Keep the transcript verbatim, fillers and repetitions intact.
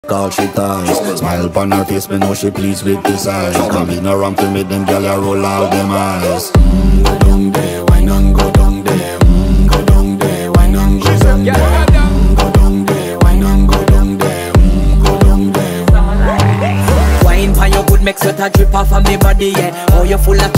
All she ties, smile upon her face, me know she pleased with this eyes. Come in around to me, them gyal a roll out them eyes. Mm, go down there, why not go down there? Mm, go down there, why not go down there? Mm, go down there, why not go down there? Mm, go down there. Wine pon your good, make sweat a drip off of me body, yeah. Oh, you full of